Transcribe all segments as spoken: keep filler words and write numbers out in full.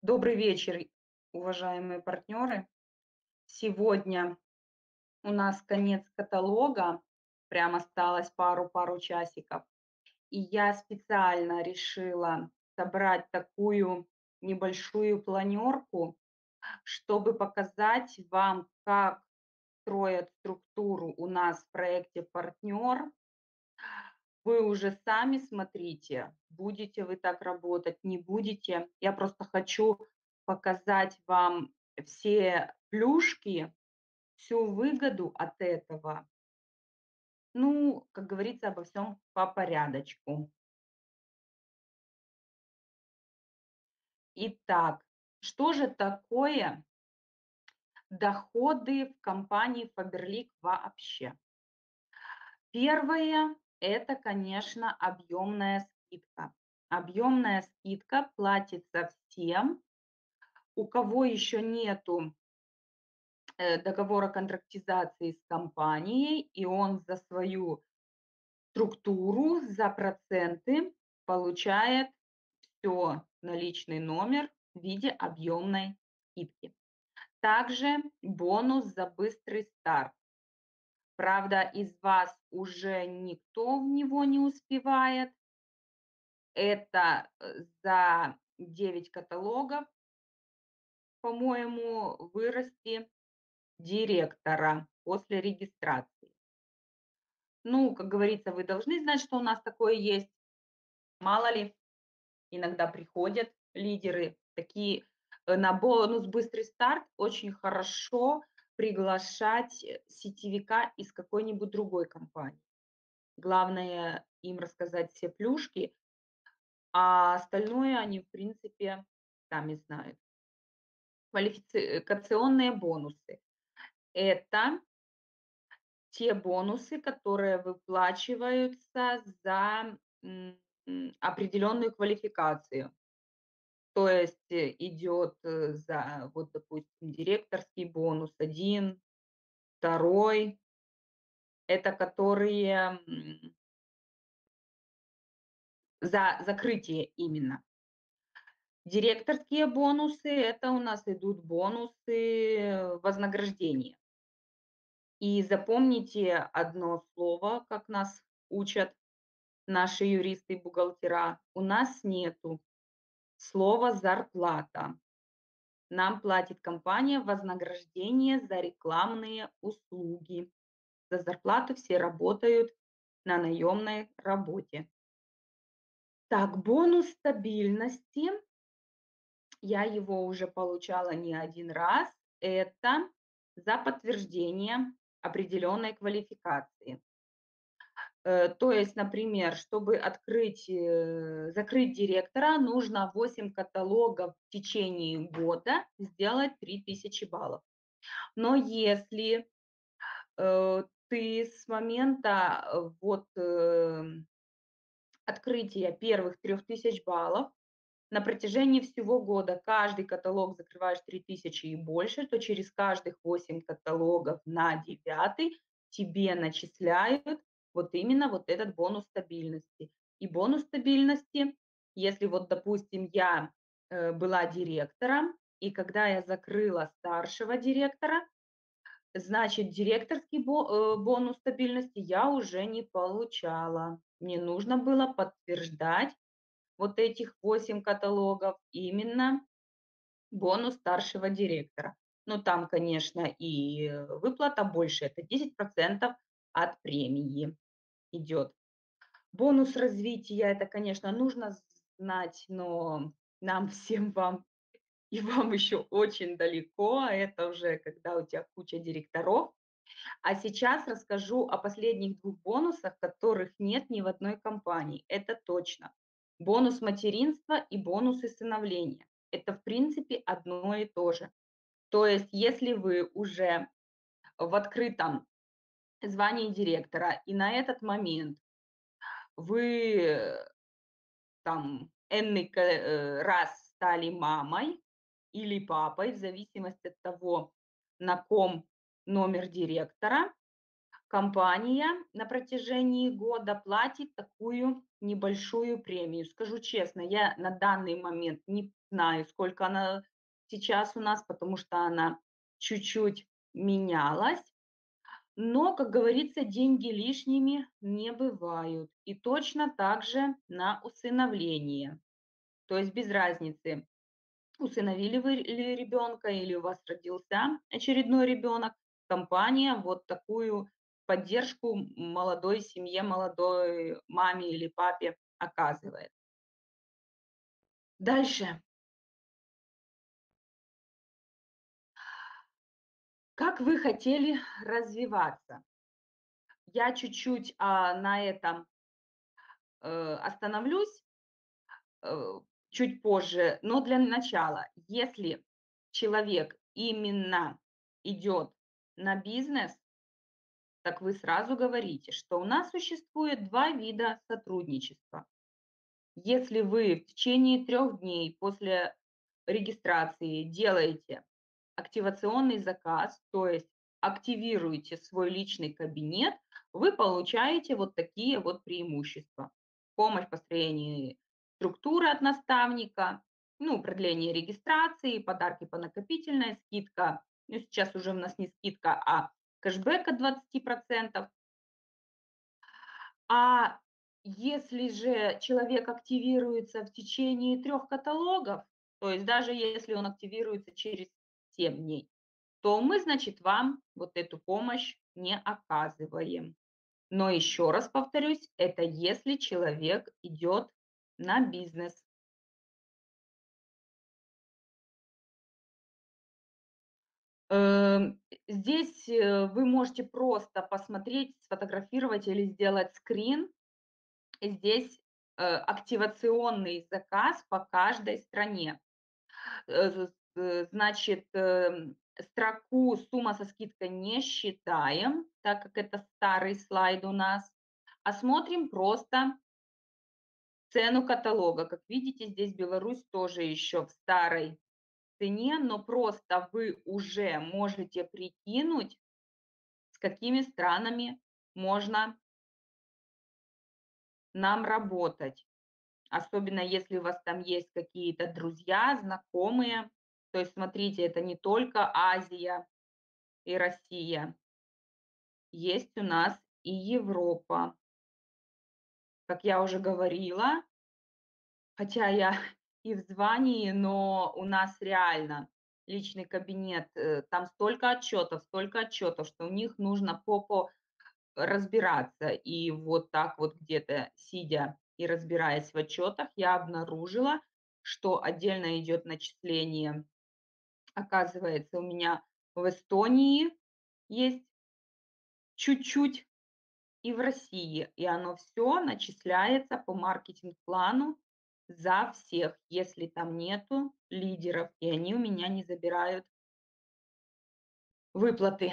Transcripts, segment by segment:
Добрый вечер, уважаемые партнеры. Сегодня у нас конец каталога, прям осталось пару-пару часиков. И я специально решила собрать такую небольшую планерку, чтобы показать вам, как строят структуру у нас в проекте партнер. Вы уже сами смотрите, будете вы так работать, не будете. Я просто хочу показать вам все плюшки, всю выгоду от этого. Ну, как говорится, обо всем по порядочку. Итак, что же такое доходы в компании Faberlic вообще? Первое– это, конечно, объемная скидка. Объемная скидка платится всем, у кого еще нету э, договора контрактизации с компанией, и он за свою структуру, за проценты получает все наличный номер в виде объемной скидки. Также бонус за быстрый старт. Правда, из вас уже никто в него не успевает. Это э, за девять каталогов, по-моему, вырасти директора после регистрации. Ну, как говорится, вы должны знать, что у нас такое есть. Мало ли, иногда приходят лидеры такие э, на бонус «Быстрый старт» очень хорошо приглашать э, сетевика из какой-нибудь другой компании. Главное им рассказать все плюшки, а остальное они, в принципе, сами знают. Квалификационные бонусы– это те бонусы, которые выплачиваются за м, м, определенную квалификацию. То есть э, идет э, за, вот, допустим, директорский бонус один, второй, это которые м, за закрытие именно. Директорские бонусы– это у нас идут бонусы э, вознаграждения. И запомните одно слово, как нас учат наши юристы и бухгалтера. У нас нету слова «зарплата». Нам платит компания вознаграждение за рекламные услуги. За зарплату все работают на наемной работе. Так, бонус стабильности. Я его уже получала не один раз. Это за подтверждение определенной квалификации. Э, то есть, например, чтобы открыть, э, закрыть директора, нужно восемь каталогов в течение года сделать три тысячи баллов. Но если э, ты с момента э, вот э, открытия первых трех тысяч баллов на протяжении всего года каждый каталог закрываешь три тысячи и больше, то через каждых восемь каталогов на девятый тебе начисляют вот именно вот этот бонус стабильности. И бонус стабильности, если вот, допустим, я э, была директором, и когда я закрыла старшего директора, значит, директорский бо- э, бонус стабильности я уже не получала. Мне нужно было подтверждать вот этих восемь каталогов именно бонус старшего директора. Ну, там, конечно, и э, выплата больше, это десять процентов от премии идет. Бонус развития, это, конечно, нужно знать, но нам всем вам и вам еще очень далеко. Это уже когда у тебя куча директоров. А сейчас расскажу о последних двух бонусах, которых нет ни в одной компании. Это точно. Бонус материнства и бонус усыновления. Это, в принципе, одно и то же. То есть, если вы уже в открытом звании директора, и на этот момент вы э, там энный ка- э, раз стали мамой или папой, в зависимости от того, на ком номер директора, компания на протяжении года платит такую небольшую премию. Скажу честно, я на данный момент не знаю, сколько она сейчас у нас, потому что она чуть-чуть менялась. Но, как говорится, деньги лишними не бывают. И точно так же на усыновление. То есть без разницы, усыновили вы ли ребенка или у вас родился очередной ребенок, компания вот такую поддержку молодой семье, молодой маме или папе оказывает. Дальше. Как вы хотели развиваться? Я чуть-чуть а, на этом э, остановлюсь э, чуть позже, но для начала, если человек именно идет на бизнес, так вы сразу говорите, что у нас существует два вида сотрудничества. Если вы в течение трех дней после регистрации делаете активационный заказ, то есть активируете свой личный кабинет, вы получаете вот такие вот преимущества. Помощь в построении структуры от наставника, ну, продление регистрации, подарки по накопительной, скидка, ну, сейчас уже у нас не скидка, а кэшбэк от двадцати процентов. А если же человек активируется в течение трех каталогов, то есть даже если он активируется через семь дней, то мы, значит, вам вот эту помощь не оказываем. Но еще раз повторюсь, это если человек идет на бизнес. Эм, Здесь э, вы можете просто посмотреть, сфотографировать или сделать скрин. Здесь э, активационный заказ по каждой стране. Э, з э, значит, эм, строку "Сумма со скидкой" не считаем, так как это старый слайд у нас, а смотрим просто цену каталога. Как видите, здесь Беларусь тоже еще в старой цене, но просто вы уже можете прикинуть, с какими странами можно нам работать. Особенно если у вас там есть какие-то друзья, знакомые. То есть смотрите, это не только Азия и Россия. Есть у нас и Европа. Как я уже говорила, хотя я и в звании, но у нас реально личный кабинет, э, там столько отчетов, столько отчетов, что у них нужно попо разбираться. И вот так вот где-то сидя и разбираясь в отчетах, я обнаружила, что отдельно идет начисление, оказывается, у меня в Эстонии есть чуть-чуть и в России, и оно все начисляется по маркетинг-плану за всех, если там нету лидеров, и они у меня не забирают выплаты.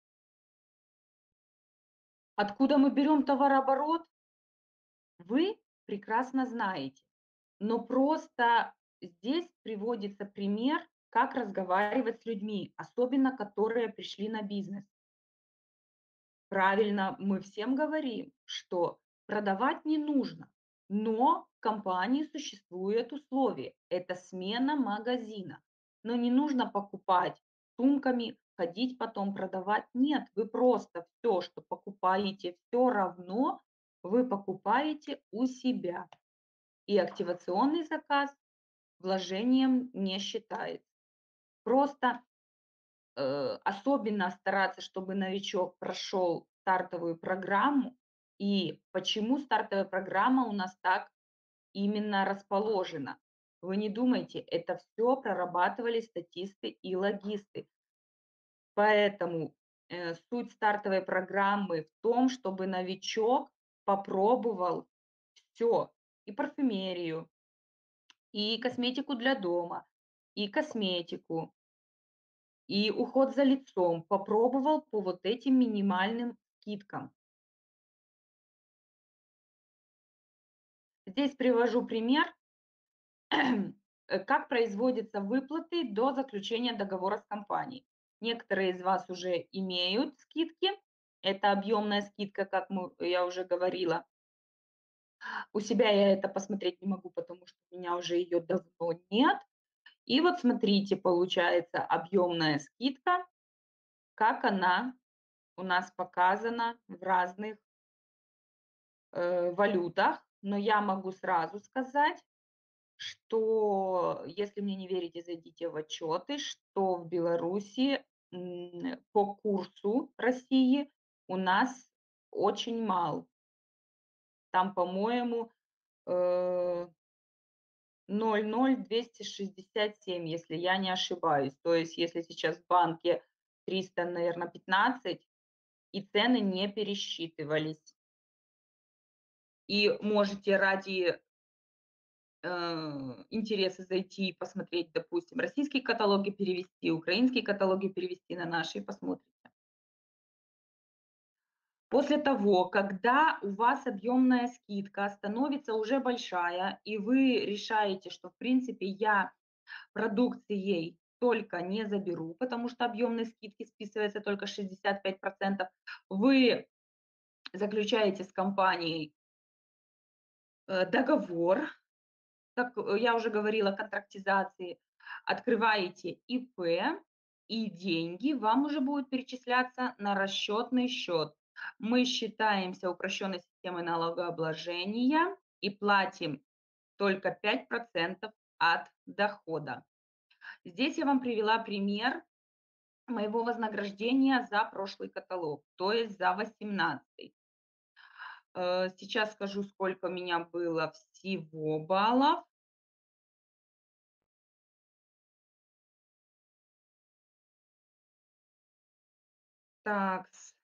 Откуда мы берем товарооборот, вы прекрасно знаете. Но просто здесь приводится пример, как разговаривать с людьми, особенно которые пришли на бизнес. Правильно, мы всем говорим, что продавать не нужно, но в компании существует условие. Это смена магазина. Но не нужно покупать сумками, ходить потом продавать. Нет, вы просто все, что покупаете, все равно вы покупаете у себя. И активационный заказ вложением не считается. Просто э, особенно стараться, чтобы новичок прошел стартовую программу. И почему стартовая программа у нас так именно расположена? Вы не думайте, это все прорабатывали статисты и логисты. Поэтому э, суть стартовой программы в том, чтобы новичок попробовал все, и парфюмерию, и косметику для дома, и косметику, и уход за лицом. Попробовал по вот этим минимальным скидкам. Здесь привожу пример, э, как производятся выплаты до заключения договора с компанией. Некоторые из вас уже имеют скидки, Это объемная скидка, как мы я уже говорила. У себя я это посмотреть не могу, потому что у меня уже ее давно нет. И вот смотрите, получается объемная скидка, как она у нас показана в разных, э, валютах. Но я могу сразу сказать, что если мне не верите, зайдите в отчеты, что в Беларуси, м, по курсу России у нас очень мал. Там, по-моему, э, ноль ноль двести шестьдесят семь, если я не ошибаюсь. То есть если сейчас в банке триста, наверно, пятнадцать, и цены не пересчитывались. И можете ради э, интереса зайти и посмотреть, допустим, российские каталоги перевести, украинские каталоги перевести на наши и посмотрите. После того, когда у вас объемная скидка становится уже большая, и вы решаете, что, в принципе, я продукцией только не заберу, потому что объемной скидки списывается только шестьдесят пять процентов, вы заключаете с компанией э, договор, как э, я уже говорила, контрактизации, открываете ИП, и деньги вам уже будут перечисляться на расчетный счет. Мы считаемся упрощенной системой налогообложения и платим только пять процентов от дохода. Здесь я вам привела пример моего вознаграждения за прошлый каталог, то есть за восемнадцатый. Э, сейчас скажу, сколько у меня было всего баллов. Такс.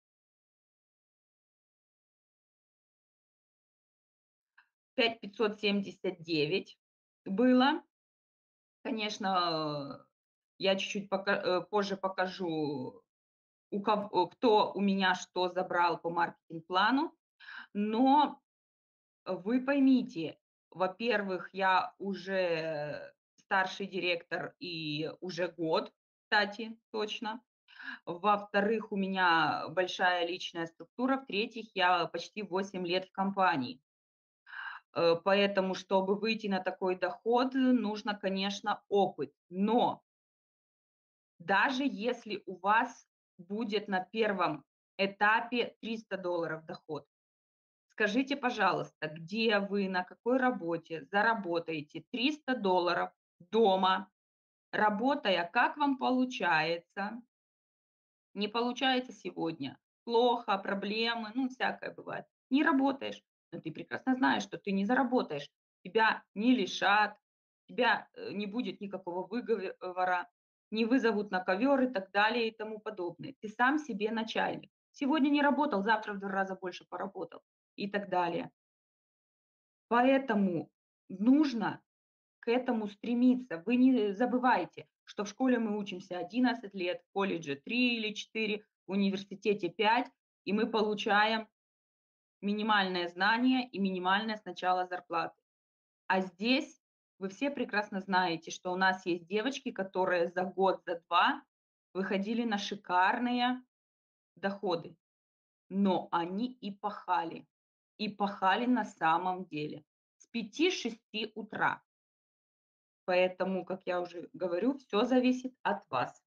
пять пятьсот семьдесят девять было. Конечно, я чуть-чуть пока э, позже покажу, у ков э, кто у меня что забрал по маркетинг-плану. Но вы поймите, во-первых, я уже старший директор и уже год, кстати, точно. Во-вторых, у меня большая личная структура. В-третьих, я почти восемь лет в компании. Э, поэтому, чтобы выйти на такой доход, нужно, конечно, опыт. Но даже если у вас будет на первом этапе триста долларов доход, скажите, пожалуйста, где вы, на какой работе заработаете триста долларов дома, работая, как вам получается? Не получается сегодня, плохо, проблемы, ну, всякое бывает. Не работаешь, но ты прекрасно знаешь, что ты не заработаешь. Тебя не лишат, тебя, э, не будет никакого выговора, не вызовут на ковер и так далее и тому подобное. Ты сам себе начальник. Сегодня не работал, завтра в два раза больше поработал и так далее. Поэтому нужно к этому стремиться. Вы не забывайте, что в школе мы учимся одиннадцать лет, в колледже три или четыре, в университете пять, и мы получаем минимальное знание и минимальное сначала зарплаты. А здесь вы все прекрасно знаете, что у нас есть девочки, которые за год, за два выходили на шикарные доходы, но они и пахали, и пахали на самом деле с пяти-шести утра. Поэтому, как я уже говорю, все зависит от вас.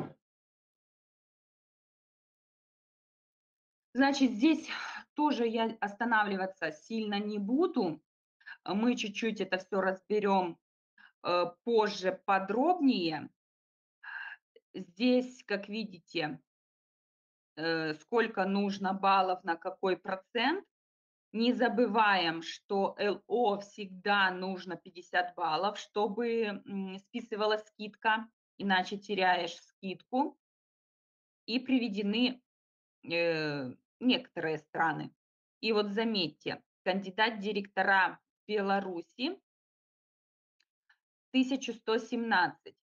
Значит, здесь тоже я останавливаться сильно не буду. Мы чуть-чуть это все разберем, э, позже подробнее. Здесь, как видите, э, сколько нужно баллов на какой процент. Не забываем, что ЛО всегда нужно пятьдесят баллов, чтобы, м, списывалась скидка, иначе теряешь скидку. И приведены э, некоторые страны. И вот заметьте, кандидат директора Беларуси тысяча сто семнадцать,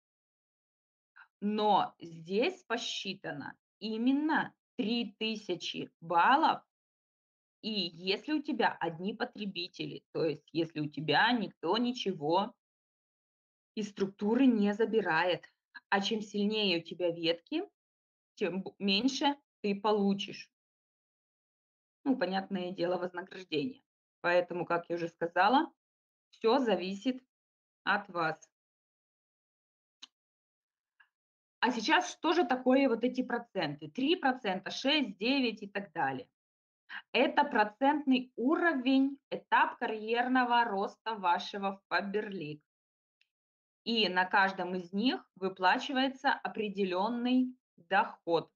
но здесь посчитано именно три тысячи баллов, и если у тебя одни потребители, то есть если у тебя никто ничего из структуры не забирает, а чем сильнее у тебя ветки, тем б- меньше ты получишь. Ну, понятное дело, вознаграждение. Поэтому, как я уже сказала, все зависит от вас. А сейчас что же такое вот эти проценты? Три процента, шесть, девять и так далее. Это процентный уровень, этап карьерного роста вашего в Faberlic. И на каждом из них выплачивается определенный доход.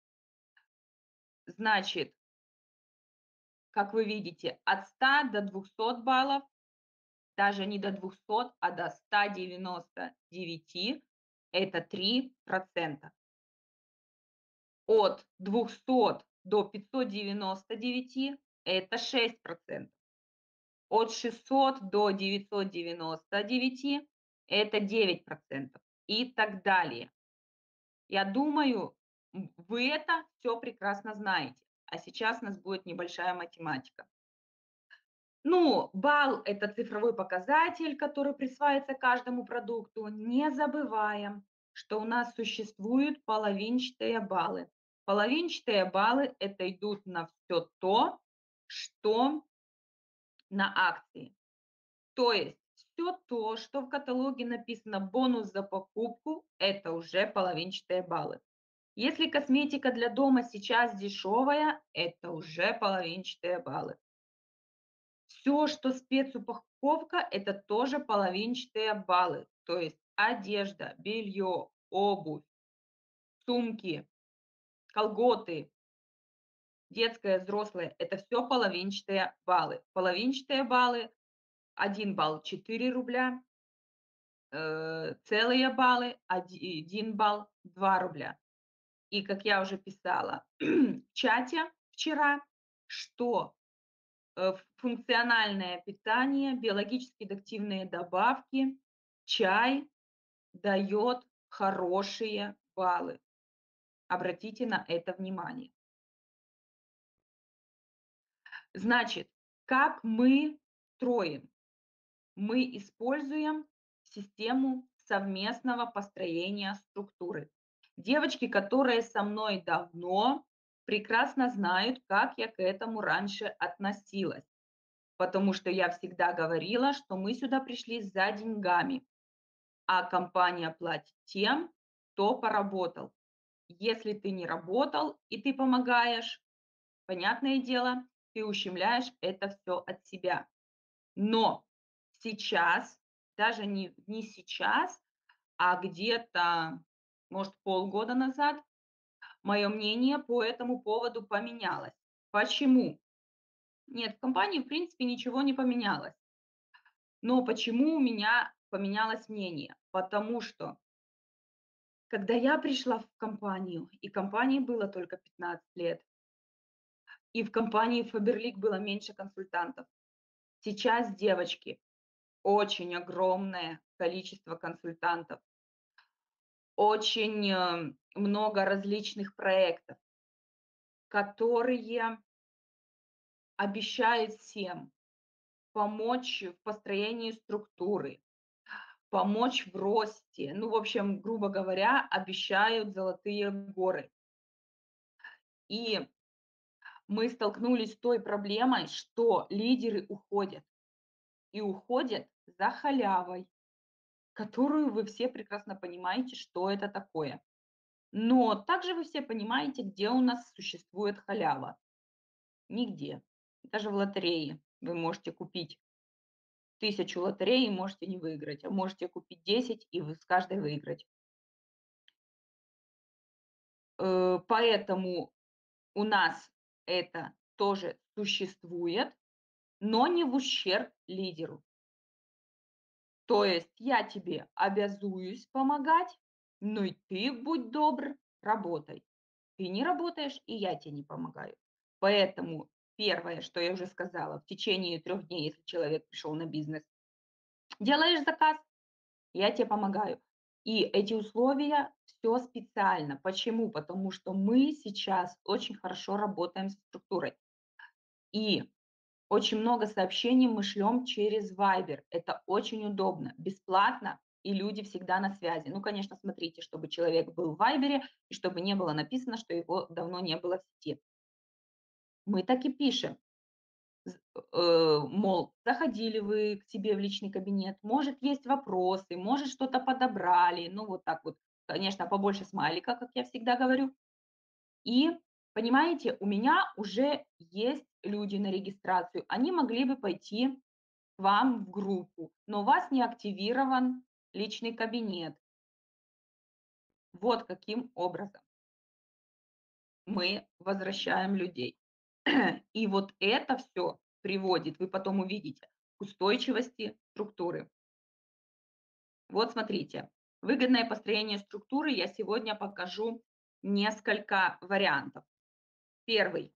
Значит, как вы видите, от ста до двухсот баллов, даже не до двухсот, а до ста девяноста девяти, это три процента. От двухсот до пятисот девяноста девяти это шесть процентов. От шестисот до девятисот девяноста девяти это девять процентов и так далее. Я думаю, м, вы это все прекрасно знаете. А сейчас у нас будет небольшая математика. Ну, балл — это цифровой показатель, который присваивается каждому продукту. Не забываем, что у нас существуют половинчатые баллы. Половинчатые баллы — это идут на все то, что на акции. То есть все то, что в каталоге написано "бонус за покупку", это уже половинчатые баллы. Если косметика для дома сейчас дешевая, это уже половинчатые баллы. Все, что спецупаковка — это тоже половинчатые баллы. То есть одежда, белье, обувь, сумки, колготы, детское, взрослое — это все половинчатые баллы. Половинчатые баллы: один балл — четыре рубля, э, целые баллы — один балл — два рубля. И, как я уже писала в чате вчера, что э, функциональное питание, биологически активные добавки, чай дает хорошие баллы. Обратите на это внимание. Значит, как мы строим? Мы используем систему совместного построения структуры. Девочки, которые со мной давно, прекрасно знают, как я к этому раньше относилась. Потому что я всегда говорила, что мы сюда пришли за деньгами, а компания платит тем, кто поработал. Если ты не работал и ты помогаешь, понятное дело, ты ущемляешь это все от себя. Но сейчас, даже не, не сейчас, а где-то, может, полгода назад, мое мнение по этому поводу поменялось. Почему? Нет, в компании, в принципе, ничего не поменялось. Но почему у меня поменялось мнение? Потому что, когда я пришла в компанию, и компании было только пятнадцать лет, и в компании Faberlic было меньше консультантов. Сейчас, девочки, очень огромное количество консультантов, очень э, много различных проектов, которые обещают всем помочь в построении структуры, помочь в росте. Ну, в общем, грубо говоря, обещают золотые горы. И мы столкнулись с той проблемой, что лидеры уходят. И уходят за халявой, которую вы все прекрасно понимаете, что это такое. Но также вы все понимаете, где у нас существует халява. Нигде. Даже в лотерее вы можете купить тысячу лотерей и можете не выиграть, а можете купить десять и вы с каждой выиграть. Э, Поэтому у нас это тоже существует, но не в ущерб лидеру. То есть я тебе обязуюсь помогать, но и ты, будь добр, работай. Ты не работаешь, и я тебе не помогаю. Поэтому первое, что я уже сказала, в течение трех дней, если человек пришел на бизнес, делаешь заказ, я тебе помогаю. И эти условия все специально. Почему? Потому что мы сейчас очень хорошо работаем с структурой. И очень много сообщений мы шлем через Viber. Это очень удобно, бесплатно, и люди всегда на связи. Ну, конечно, смотрите, чтобы человек был в Вайбере и чтобы не было написано, что его давно не было в сети. Мы так и пишем. З э, Мол, заходили вы к себе в личный кабинет, может, есть вопросы, может, что-то подобрали. Ну, вот так вот. Конечно, побольше смайлика, как я всегда говорю. И, понимаете, у меня уже есть люди на регистрацию. Они могли бы пойти к вам в группу, но у вас не активирован личный кабинет. Вот каким образом мы возвращаем людей. И вот это все приводит, вы потом увидите, к устойчивости структуры. Вот смотрите, выгодное построение структуры я сегодня покажу несколько вариантов. Первый.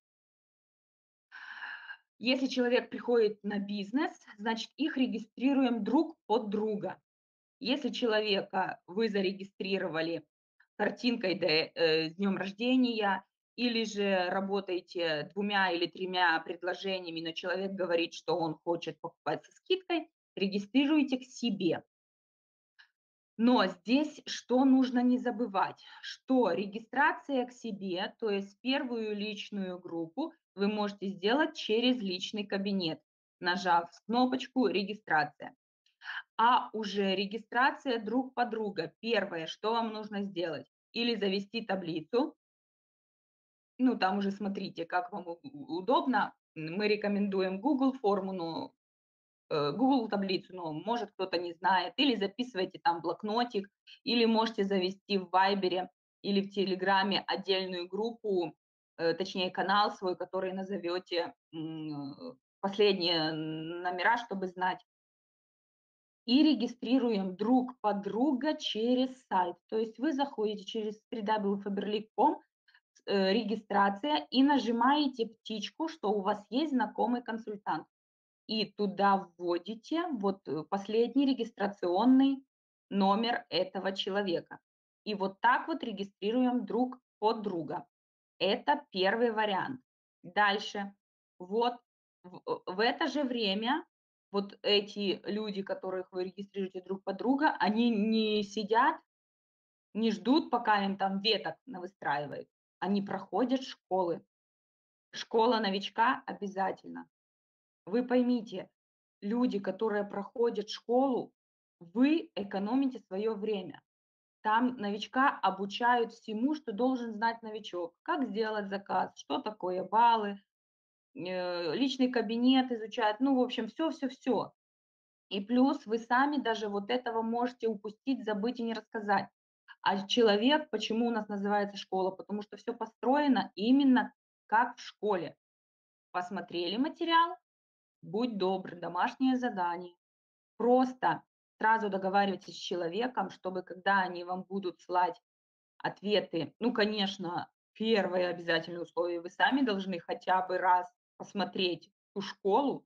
Если человек приходит на бизнес, значит, их регистрируем друг под друга. Если человека вы зарегистрировали картинкой да, э, с днем рождения, или же работаете двумя или тремя предложениями, но человек говорит, что он хочет покупать со скидкой, регистрируйте к себе. Но здесь что нужно не забывать, что регистрация к себе, то есть первую личную группу, вы можете сделать через личный кабинет, нажав кнопочку «Регистрация». А уже регистрация друг по друга. Первое, что вам нужно сделать, или завести таблицу, ну, там уже смотрите, как вам у- у- удобно. Мы рекомендуем Google форму, но э, Google таблицу, но может кто-то не знает, или записывайте там блокнотик, или можете завести в Вайбере или в Телеграме отдельную группу, э, точнее канал свой, который назовете м, э, последние номера, чтобы знать. И регистрируем друг подруга через сайт. То есть вы заходите через дабл ю дабл ю дабл ю точка faberlic точка ком, э, регистрация, и нажимаете птичку, что у вас есть знакомый консультант. И туда вводите вот э, последний регистрационный номер этого человека. И вот так вот регистрируем друг под друга. Это первый вариант. Дальше. Вот в, э, в это же время вот эти люди, которых вы регистрируете друг под друга, они не сидят, не ждут, пока им там веток навыстраивают. Они проходят школы. Школа новичка обязательно. Вы поймите, люди, которые проходят школу, вы экономите свое время. Там новичка обучают всему, что должен знать новичок. Как сделать заказ, что такое баллы, э, личный кабинет изучают, ну, в общем, все-все-все. И плюс вы сами даже вот этого можете упустить, забыть и не рассказать. А человек, почему у нас называется школа? Потому что все построено именно как в школе. Посмотрели материал, будь добр, домашнее задание. Просто сразу договаривайтесь с человеком, чтобы когда они вам будут слать ответы, ну, конечно, первое обязательное условие, вы сами должны хотя бы раз посмотреть ту школу,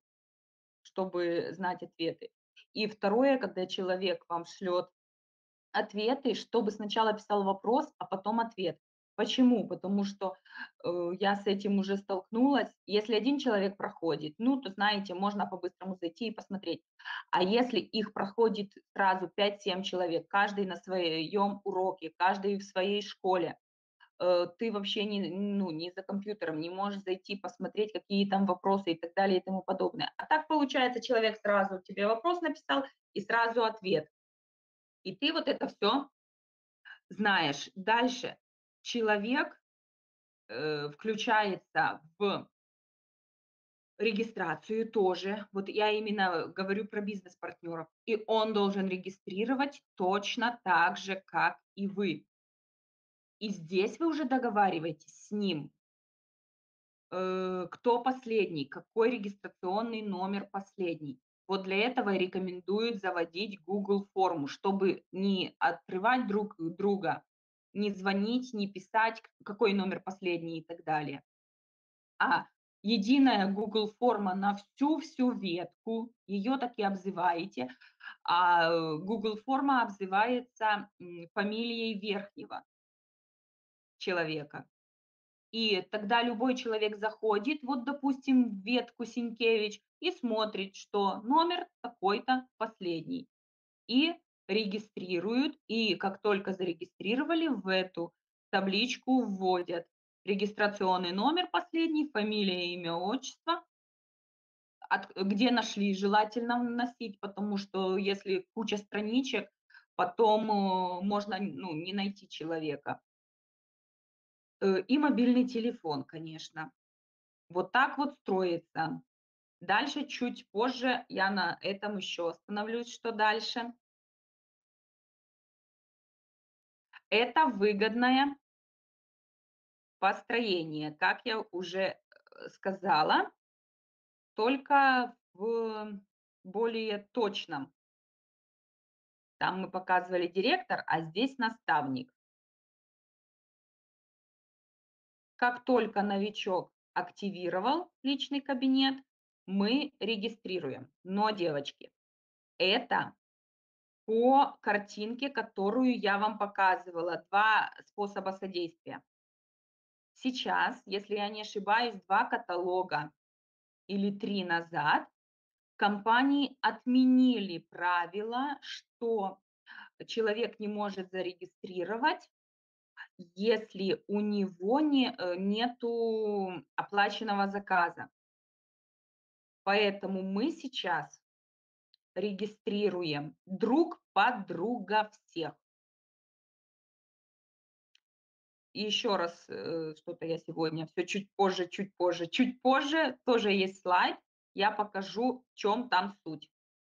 чтобы знать ответы. И второе, когда человек вам шлет ответы, чтобы сначала писал вопрос, а потом ответ. Почему? Потому что э, я с этим уже столкнулась. Если один человек проходит, ну, то, знаете, можно по-быстрому зайти и посмотреть. А если их проходит сразу пять-семь человек, каждый на своем уроке, каждый в своей школе, э, ты вообще не, ну, не за компьютером, не можешь зайти посмотреть, какие там вопросы и так далее и тому подобное. А так получается, человек сразу тебе вопрос написал и сразу ответ. И ты вот это все знаешь. Дальше человек э, включается в регистрацию тоже. Вот я именно говорю про бизнес-партнеров. И он должен регистрировать точно так же, как и вы. И здесь вы уже договариваетесь с ним, э, кто последний, какой регистрационный номер последний. Вот для этого и рекомендуют заводить Google форму, чтобы не открывать друг друга, не звонить, не писать, какой номер последний и так далее. А единая Google форма на всю-всю ветку, ее так и обзываете, а э, Google форма обзывается м, фамилией верхнего человека. И тогда любой человек заходит, вот, допустим, в ветку Синкевич и смотрит, что номер такой-то последний. И регистрируют, и как только зарегистрировали, в эту табличку вводят регистрационный номер последний, фамилия, имя, отчество. От где нашли, желательно вносить, потому что если куча страничек, потом, э, можно, ну, не найти человека. Э, и мобильный телефон, конечно. Вот так вот строится. Дальше, чуть позже, я на этом еще остановлюсь, что дальше. Это выгодное построение, как я уже, э, сказала, только в более точном. Там мы показывали директор, а здесь наставник. Как только новичок активировал личный кабинет, мы регистрируем. Но, девочки, это по картинке, которую я вам показывала, два способа содействия. Сейчас, если я не ошибаюсь, два каталога или три назад компании отменили правило, что человек не может зарегистрировать, если у него не, э, нету оплаченного заказа. Поэтому мы сейчас регистрируем друг под друга всех. И еще раз, э, что-то я сегодня все чуть позже, чуть позже, чуть позже, тоже есть слайд, я покажу, в чем там суть.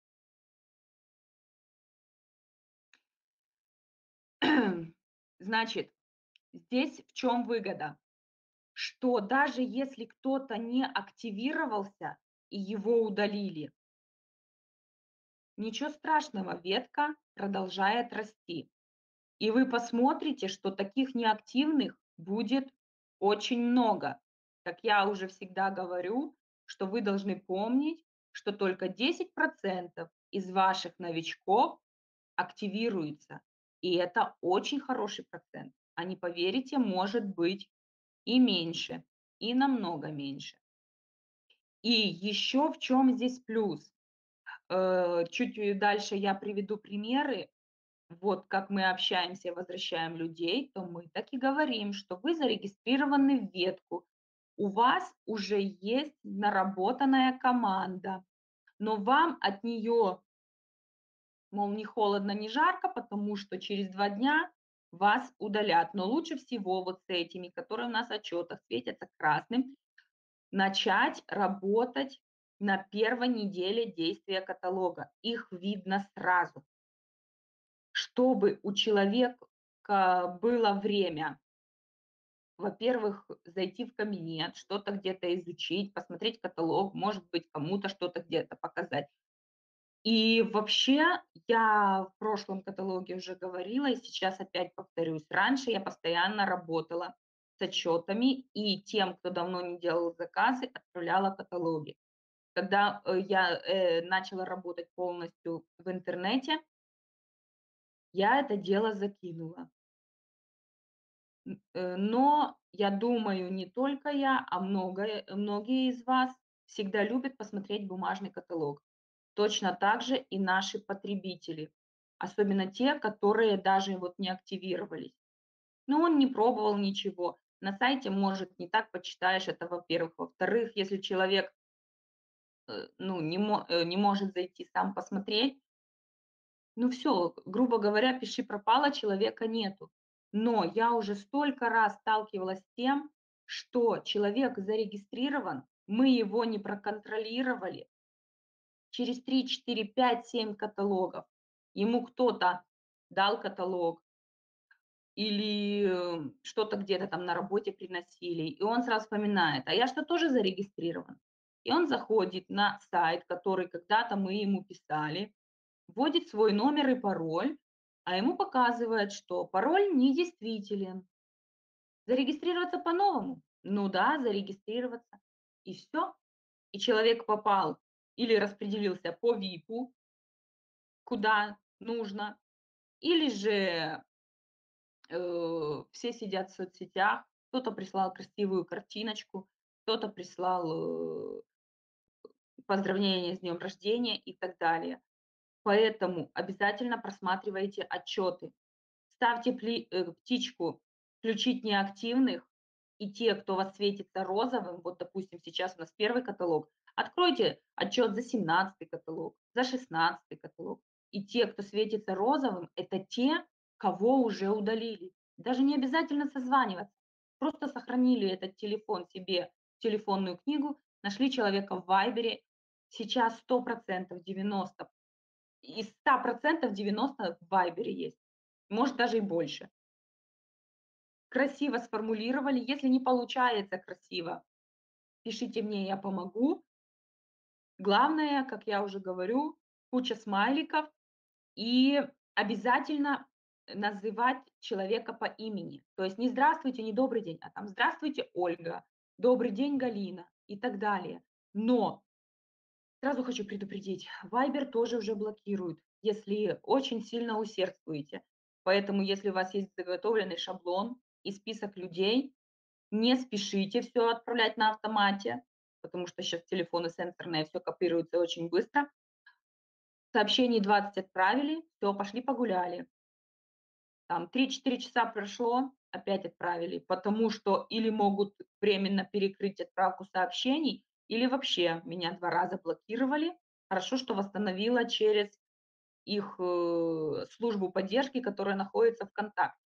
Значит, здесь в чем выгода? Что даже если кто-то не активировался и его удалили, ничего страшного, ветка продолжает расти. И вы посмотрите, что таких неактивных будет очень много. Как я уже всегда говорю, что вы должны помнить, что только десять процентов из ваших новичков активируются. И это очень хороший процент. А не поверите, может быть и меньше, и намного меньше. И еще в чем здесь плюс? Э, Чуть дальше я приведу примеры. Вот как мы общаемся и возвращаем людей, то мы так и говорим, что вы зарегистрированы в ветку, у вас уже есть наработанная команда, но вам от нее, мол, не холодно, не жарко, потому что через два дня вас удалят. Но лучше всего вот с этими, которые у нас в отчетах светятся красным, начать работать на первой неделе действия каталога. Их видно сразу. Чтобы у человека было время, во-первых, зайти в кабинет, что-то где-то изучить, посмотреть каталог, может быть, кому-то что-то где-то показать. И вообще, я в прошлом каталоге уже говорила, и сейчас опять повторюсь, раньше я постоянно работала с отчетами, и тем, кто давно не делал заказы, отправляла каталоги. Когда э, я э, начала работать полностью в интернете, я это дело закинула. Н э, но я думаю, не только я, а многое многие из вас всегда любят посмотреть бумажный каталог. Точно так же и наши потребители, особенно те, которые даже вот не активировались. Но он не пробовал ничего. На сайте, может, не так почитаешь, это во-первых. Во-вторых, если человек, э, ну, не мо э, не может зайти сам посмотреть, ну все, грубо говоря, пиши пропало, человека нету. Но я уже столько раз сталкивалась с тем, что человек зарегистрирован, мы его не проконтролировали. Через три, четыре, пять, семь каталогов ему кто-то дал каталог или э, что-то где-то там на работе приносили, и он сразу вспоминает, а я что, тоже зарегистрирован? И он заходит на сайт, который когда-то мы ему писали, вводит свой номер и пароль, а ему показывает, что пароль недействителен. Зарегистрироваться по-новому? Ну да, зарегистрироваться. И все. И человек попал или распределился по ВИПу, куда нужно, или же э, все сидят в соцсетях, кто-то прислал красивую картиночку, кто-то прислал э, поздравления с днем рождения и так далее. Поэтому обязательно просматривайте отчеты. Ставьте пли э, птичку "включить неактивных", И те, кто у вас светится розовым, вот, допустим, сейчас у нас первый каталог, откройте отчет за семнадцатый каталог, за шестнадцатый каталог. И те, кто светится розовым, это те, кого уже удалили. Даже не обязательно созваниваться. Просто сохранили этот телефон себе в телефонную книгу, нашли человека в "Вайбере". Сейчас сто процентов, девяносто из ста процентов девяносто в "Вайбере" есть, может, даже и больше. Красиво сформулировали. Если не получается красиво, пишите мне, я помогу. Главное, как я уже говорю, куча смайликов и обязательно называть человека по имени. То есть не "здравствуйте", не "добрый день", а там "здравствуйте, Ольга", "добрый день, Галина" и так далее. Но сразу хочу предупредить, "Вайбер" тоже уже блокируют, если очень сильно усердствуете. Поэтому, если у вас есть заготовленный шаблон и список людей, не спешите все отправлять на автомате, потому что сейчас телефоны сенсорные, все копируется очень быстро. Сообщений двадцать отправили, все, пошли погуляли. Там три-четыре часа прошло, опять отправили, потому что или могут временно перекрыть отправку сообщений, или вообще меня два раза блокировали. Хорошо, что восстановила через их, э, службу поддержки, которая находится в "ВКонтакте".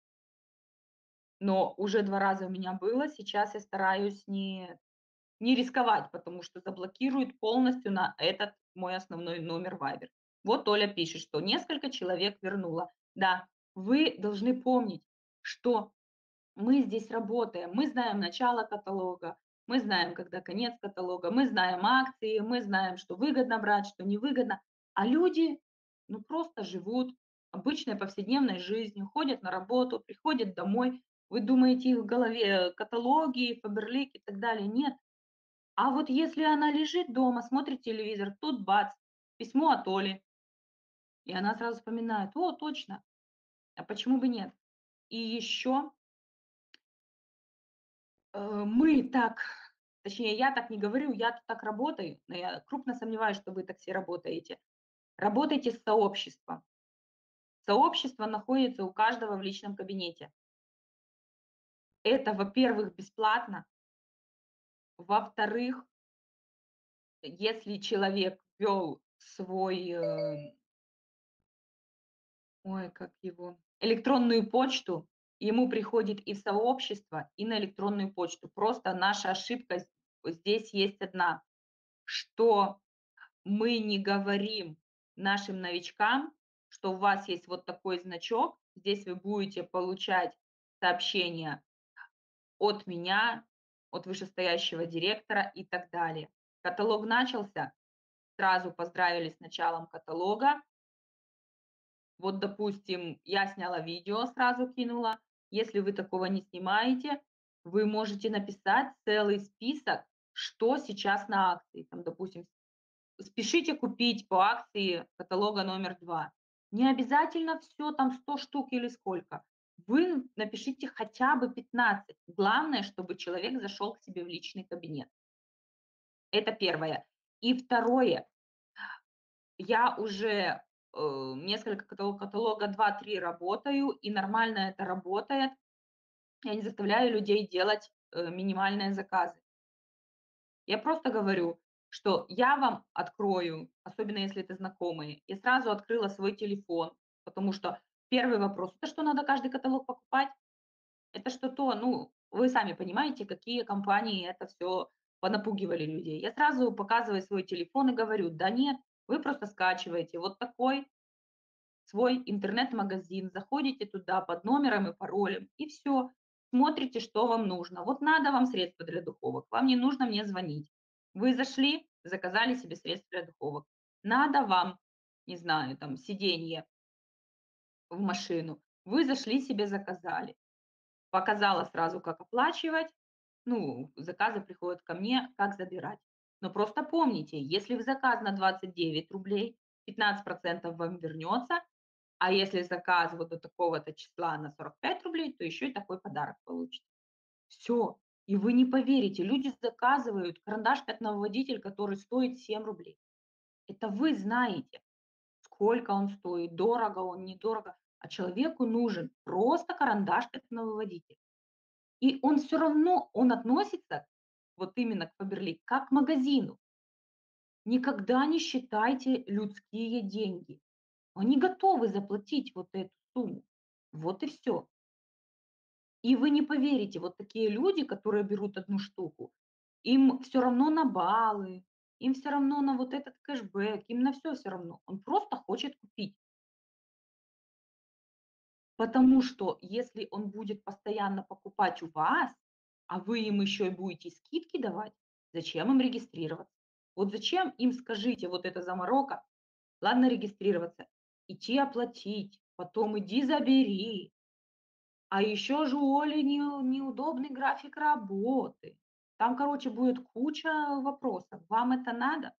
Но уже два раза у меня было, сейчас я стараюсь не Не рисковать, потому что заблокируют полностью на этот мой основной номер "Вайбер". Вот Оля пишет, что несколько человек вернула. Да, вы должны помнить, что мы здесь работаем, мы знаем начало каталога, мы знаем, когда конец каталога, мы знаем акции, мы знаем, что выгодно брать, что невыгодно. А люди, ну, просто живут обычной повседневной жизнью, ходят на работу, приходят домой. Вы думаете, их в голове каталоги, Фаберлик и так далее? Нет. А вот если она лежит дома, смотрит телевизор, тут бац, письмо от Оли, и она сразу вспоминает: "О, точно, а почему бы нет?" И еще, э, мы так, точнее, я так не говорю, я так работаю, но я крупно сомневаюсь, что вы так все работаете. Работайте с сообществом. Сообщество находится у каждого в личном кабинете. Это, во-первых, бесплатно. Во-вторых, если человек ввел свой, э Ой, как его, электронную почту, ему приходит и в сообщество, и на электронную почту. Просто наша ошибка з здесь есть одна, что мы не говорим нашим новичкам, что у вас есть вот такой значок, здесь вы будете получать сообщения от меня, от вышестоящего директора и так далее. Каталог начался, сразу поздравили с началом каталога. Вот, допустим, я сняла видео, сразу кинула. Если вы такого не снимаете, вы можете написать целый список, что сейчас на акции. Там, допустим, спешите купить по акции каталога номер два. Не обязательно все там сто штук или сколько. Вы напишите хотя бы пятнадцать. Главное, чтобы человек зашел к себе в личный кабинет. Это первое. И второе, я уже, э, несколько катало каталога два-три работаю, и нормально это работает. Я не заставляю людей делать, э, минимальные заказы. Я просто говорю, что я вам открою, особенно если это знакомые. Я сразу открыла свой телефон, потому что первый вопрос: "Это что, надо каждый каталог покупать?" Это что то, ну, вы сами понимаете, какие компании это все понапугивали людей. Я сразу показываю свой телефон и говорю: "Да нет, вы просто скачиваете вот такой свой интернет-магазин, заходите туда под номером и паролем, и все. Смотрите, что вам нужно. Вот надо вам средство для духовок, вам не нужно мне звонить. Вы зашли, заказали себе средство для духовок. Надо вам, не знаю, там, сиденье в машину. Вы зашли себе, заказали. Показала сразу, как оплачивать. Ну, заказы приходят ко мне, как забирать. Но просто помните, если в заказ на двадцать девять рублей, пятнадцать процентов вам вернется, а если заказ вот до такого-то числа на сорок пять рублей, то еще и такой подарок получите. Все. И вы не поверите, люди заказывают карандаш-пятновыводитель, который стоит семь рублей. Это вы знаете, сколько он стоит, дорого он, недорого, а человеку нужен просто карандаш-пятновыводитель. И он всё равно, он относится вот именно к Faberlic как к магазину. Никогда не считайте людские деньги. Они готовы заплатить вот эту сумму. Вот и всё. И вы не поверите, вот такие люди, которые берут одну штуку, им всё равно на баллы, им всё равно на вот этот кэшбэк, им на всё всё равно. Он просто хочет купить. Потому что если он будет постоянно покупать у вас, а вы им еще и будете скидки давать, зачем им регистрироваться? Вот зачем им, скажите, вот эта заморока? Ладно регистрироваться, идти оплатить, потом иди забери. А еще же у Оли неу неудобный график работы. Там, короче, будет куча вопросов. Вам это надо?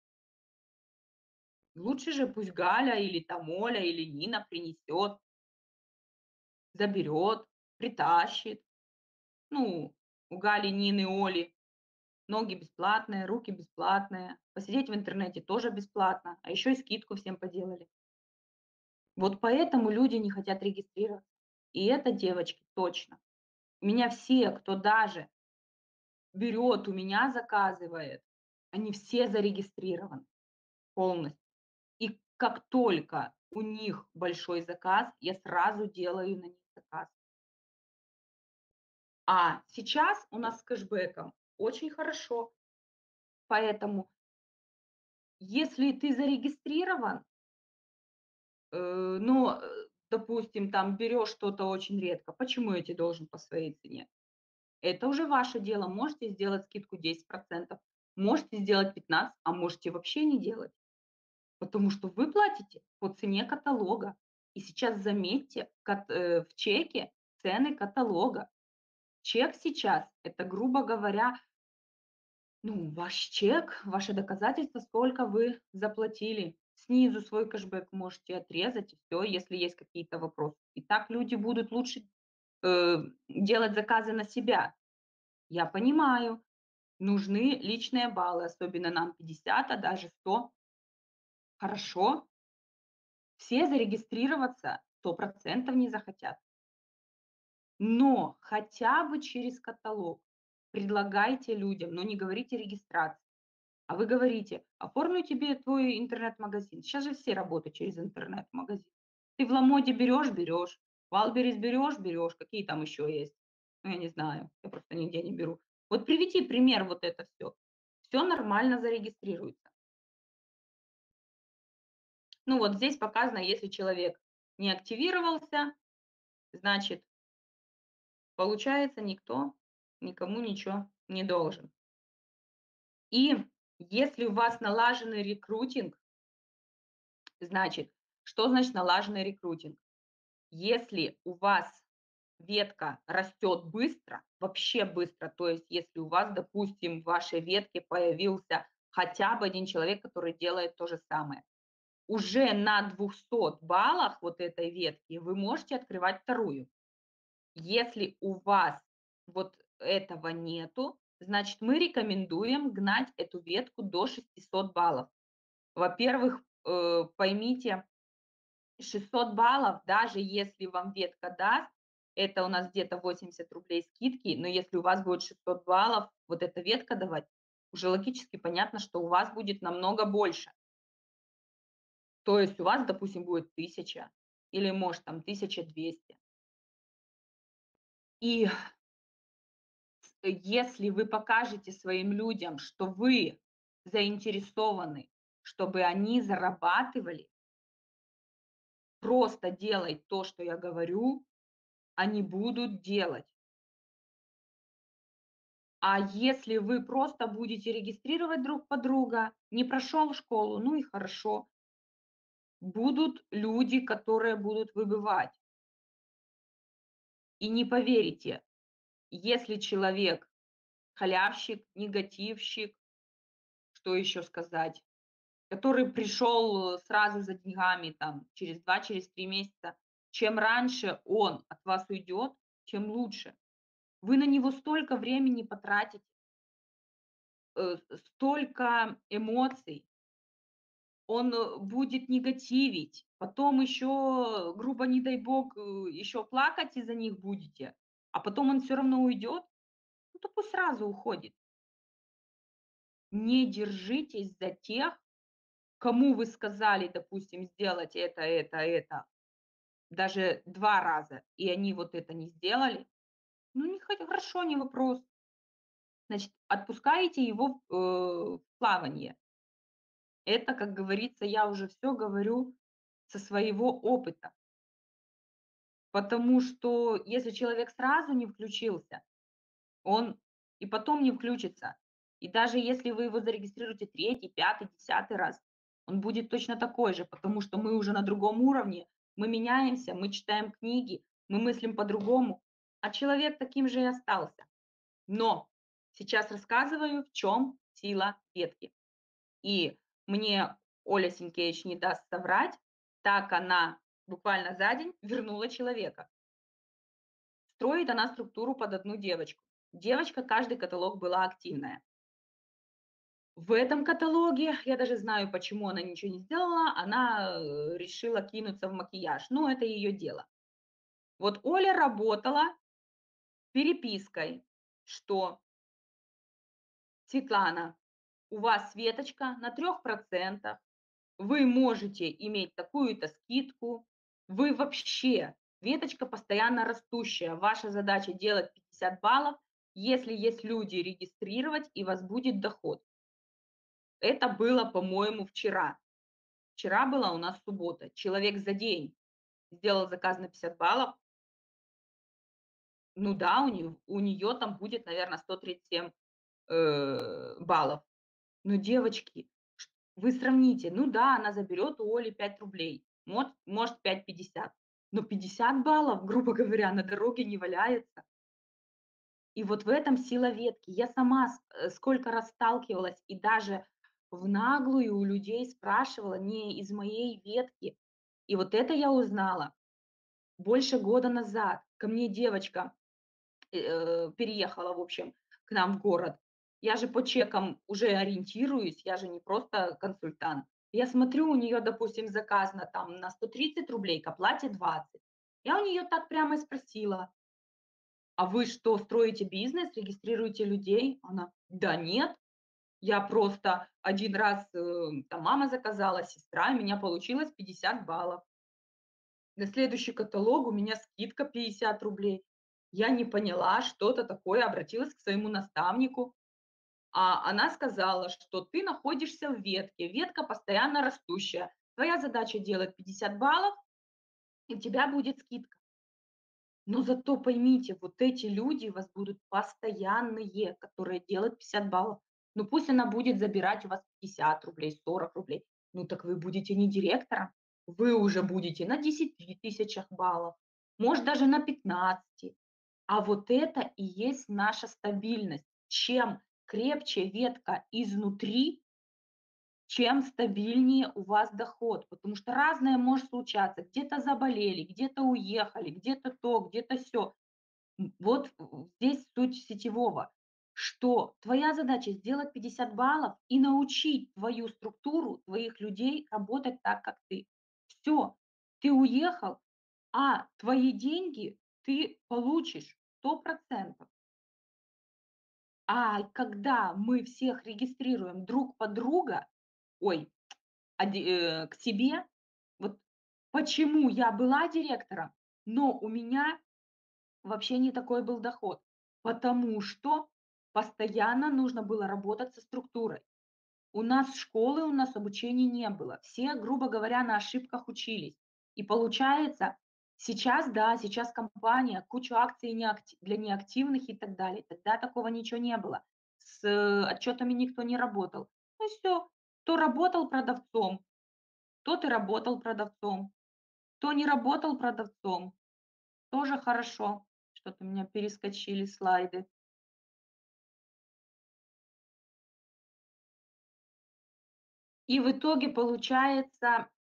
Лучше же пусть Галя или там Оля, или Нина принесет заберет, притащит. Ну, у Гали, Нины, Оли ноги бесплатные, руки бесплатные, посидеть в интернете тоже бесплатно, а еще и скидку всем поделали. Вот поэтому люди не хотят регистрироваться. И это, девочки, точно. У меня все, кто даже берет у меня, заказывает, они все зарегистрированы полностью. И как только у них большой заказ, я сразу делаю на них заказ. А сейчас у нас с кэшбэком очень хорошо. Поэтому если ты зарегистрирован э, но, э, допустим, там берешь что-то очень редко, почему я те должен по своей цене? Это уже ваше дело. Можете сделать скидку десять процентов, можете сделать пятнадцать, а можете вообще не делать. Потому что вы платите по цене каталога. И сейчас заметьте, кат э, в чеке цены каталога. Чек сейчас- это, грубо говоря ну, ваш чек, ваше доказательство, сколько вы заплатили. Снизу свой кэшбэк можете отрезать, и всё, если есть какие-то вопросы. И так люди будут лучше, э, делать заказы на себя. Я понимаю, нужны личные баллы, особенно нам пятьдесят, а даже сто. Хорошо. Все зарегистрироваться сто процентов не захотят. Но хотя бы через каталог предлагайте людям, но не говорите регистрация. А вы говорите: "Оформлю тебе твой интернет-магазин". Щас же все работают через интернет-магазин. Ты в "Ламоде" берешь- берешь, в "Вайлдберрис" берешь- берешь. Какие там еще есть? Ну, я не знаю, я просто нигде не беру. Вот приведи пример вот это всё. Всё нормально зарегистрируется. Ну, вот здесь показано, если человек не активировался, значит получается, никто никому ничего не должен. И если у вас налаженный рекрутинг значит, что значит налаженный рекрутинг? Если у вас ветка растет быстро, вообще быстро, то есть если у вас, допустим, в вашей ветке появился хотя бы один человек, который делает то же самое, уже на двухсот баллах вот этой ветки вы можете открывать вторую. Если у вас вот этого нету, значит, мы рекомендуем гнать эту ветку до шестисот баллов. Во-первых, э, поймите, шестьсот баллов, даже если вам ветка даст, это у нас где-то восемьдесят рублей скидки, но если у вас будет шестьсот баллов, вот эта ветка давать, уже логически понятно, что у вас будет намного больше. То есть у вас, допустим, будет тысяча или, может, там тысяча двести. И если вы покажете своим людям, что вы заинтересованы, чтобы они зарабатывали просто делай то, что я говорю, они будут делать. А если вы просто будете регистрировать друг под друга, не прошел школу, ну и хорошо. Будут люди, которые будут выбывать. И не поверите, если человек халявщик, негативщик, что еще сказать, который пришел сразу за деньгами, там, через два, через три месяца, чем раньше он от вас уйдет, тем лучше. Вы на него столько времени потратите э, столько эмоций. Он, э, будет негативить, потом еще, грубо не дай бог, э, еще плакать из-за них будете, а потом он всё равно уйдет. ну, то пусть сразу уходит. Не держитесь за тех, кому вы сказали, допустим, сделать это, это, это, даже два раза, и они вот это не сделали. Ну, не хо хорошо, не вопрос. Значит, отпускаете его в, э, в плавание. Это, как говорится, я уже все говорю со своего опыта. Потому что если человек сразу не включился, он и потом не включится. И даже если вы его зарегистрируете третий, пятый, десятый раз, он будет точно такой же, потому что мы уже на другом уровне, мы меняемся, мы читаем книги, мы мыслим по-другому, а человек таким же и остался. Но сейчас рассказываю, в чем сила ветки. И мне Оля Сенкевич не даст соврать, так она буквально за день вернула человека. Строит она структуру под одну девочку. Девочка, каждый каталог была активная. В этом каталоге, я даже знаю, почему она ничего не сделала, она э, решила кинуться в макияж. Ну, это ее дело. Вот Оля работала перепиской, что Светлана, у вас веточка на трех процентах, вы можете иметь такую-то скидку, вы вообще веточка постоянно растущая. Ваша задача делать пятьдесят баллов, если есть люди, регистрировать, и у вас будет доход. Это было, по-моему, вчера. Вчера была у нас суббота. Человек за день сделал заказ на пятьдесят баллов. Ну да, у нее, у нее там будет, наверное, сто тридцать семь э, баллов. Но, девочки, ш- вы сравните. Ну да, она заберет у Оли пять рублей, может, может пять пятьдесят. Но пятьдесят баллов, грубо говоря, на дороге не валяется. И вот в этом сила ветки. Я сама с- э, сколько раз сталкивалась и даже в наглую у людей спрашивала не из моей ветки. И вот это я узнала больше года назад. Ко мне девочка э, переехала, в общем, к нам в город. Я же по чекам уже ориентируюсь, я же не просто консультант. Я смотрю, у нее, допустим, заказ на, там, на сто тридцать рублей, к оплате двадцать. Я у нее так прямо и спросила, а вы что, строите бизнес, регистрируете людей? Она, да нет, я просто один раз, э, там мама заказала, сестра, и у меня получилось пятьдесят баллов. На следующий каталог у меня скидка пятьдесят рублей. Я не поняла, что это такое, обратилась к своему наставнику, а она сказала, что ты находишься в ветке, ветка постоянно растущая. Твоя задача делать пятьдесят баллов, и у тебя будет скидка. Но зато поймите, вот эти люди у вас будут постоянные, которые делают пятьдесят баллов. Ну пусть она будет забирать у вас пятьдесят рублей, сорок рублей. Ну так вы будете не директором, вы уже будете на десяти тысячах баллов, может даже на пятнадцати. А вот это и есть наша стабильность. Чем крепче ветка изнутри, чем стабильнее у вас доход. Потому что разное может случаться. Где-то заболели, где-то уехали, где-то то, где-то все. Вот здесь суть сетевого, что твоя задача сделать пятьдесят баллов и научить твою структуру, твоих людей работать так, как ты. Все, ты уехал, а твои деньги ты получишь сто процентов. А когда мы всех регистрируем друг под друга, ой, оде- э, к себе, вот почему я была директором, но у меня вообще не такой был доход, потому что постоянно нужно было работать со структурой. У нас школы, у нас обучения не было. Все, грубо говоря, на ошибках учились. И получается, сейчас, да, сейчас компания, кучу акций неакти- для неактивных и так далее. Тогда такого ничего не было. С э, отчетами никто не работал. Ну все, кто работал продавцом, тот и работал продавцом. Кто не работал продавцом, тоже хорошо. Что-то у меня перескочили слайды. И в итоге получается,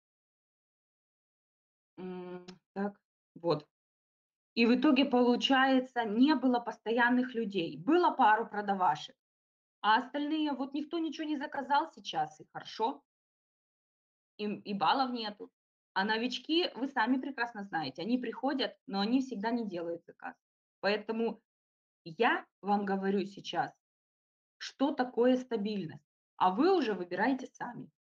м, так, вот. И в итоге, получается, не было постоянных людей. Было пару продавашек, а остальные вот никто ничего не заказал сейчас, и хорошо, им и баллов нету. А новички, вы сами прекрасно знаете, они приходят, но они всегда не делают заказ. Поэтому Я вам говорю сейчас, что такое стабильность, а вы уже выбираете сами.